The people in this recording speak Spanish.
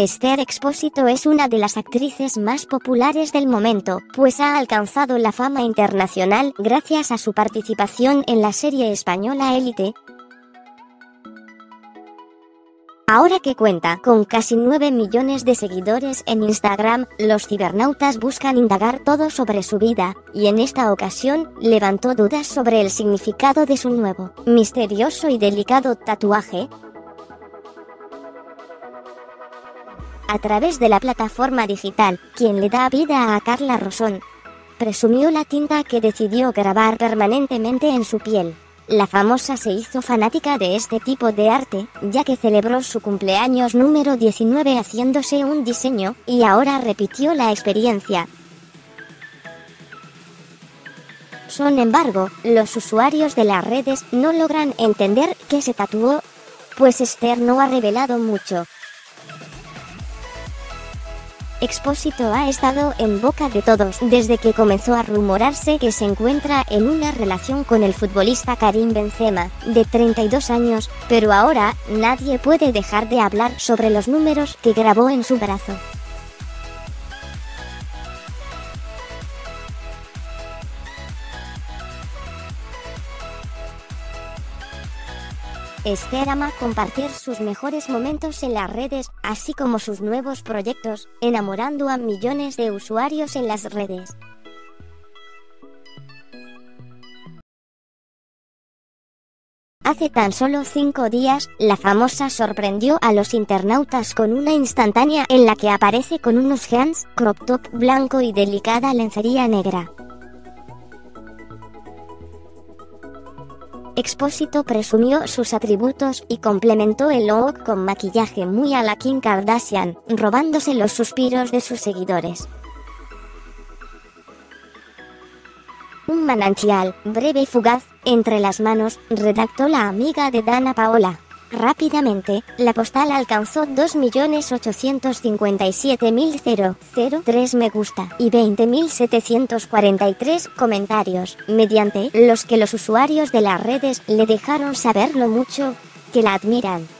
Esther Expósito es una de las actrices más populares del momento, pues ha alcanzado la fama internacional gracias a su participación en la serie española Élite. Ahora que cuenta con casi 9 millones de seguidores en Instagram, los cibernautas buscan indagar todo sobre su vida, y en esta ocasión levantó dudas sobre el significado de su nuevo, misterioso y delicado tatuaje. A través de la plataforma digital, quien le da vida a Carla Rosón, presumió la tinta que decidió grabar permanentemente en su piel. La famosa se hizo fanática de este tipo de arte, ya que celebró su cumpleaños número 19 haciéndose un diseño, y ahora repitió la experiencia. Sin embargo, los usuarios de las redes no logran entender qué se tatuó, pues Esther no ha revelado mucho. Expósito ha estado en boca de todos desde que comenzó a rumorarse que se encuentra en una relación con el futbolista Karim Benzema, de 32 años, pero ahora nadie puede dejar de hablar sobre los números que grabó en su brazo. Esther ama compartir sus mejores momentos en las redes, así como sus nuevos proyectos, enamorando a millones de usuarios en las redes. Hace tan solo 5 días, la famosa sorprendió a los internautas con una instantánea en la que aparece con unos jeans, crop top blanco y delicada lencería negra. Expósito presumió sus atributos y complementó el look con maquillaje muy a la Kim Kardashian, robándose los suspiros de sus seguidores. Un manantial, breve y fugaz, entre las manos, redactó la amiga de Dana Paola. Rápidamente, la postal alcanzó 2.857.003 me gusta y 20.743 comentarios, mediante los que los usuarios de las redes le dejaron saber lo mucho que la admiran.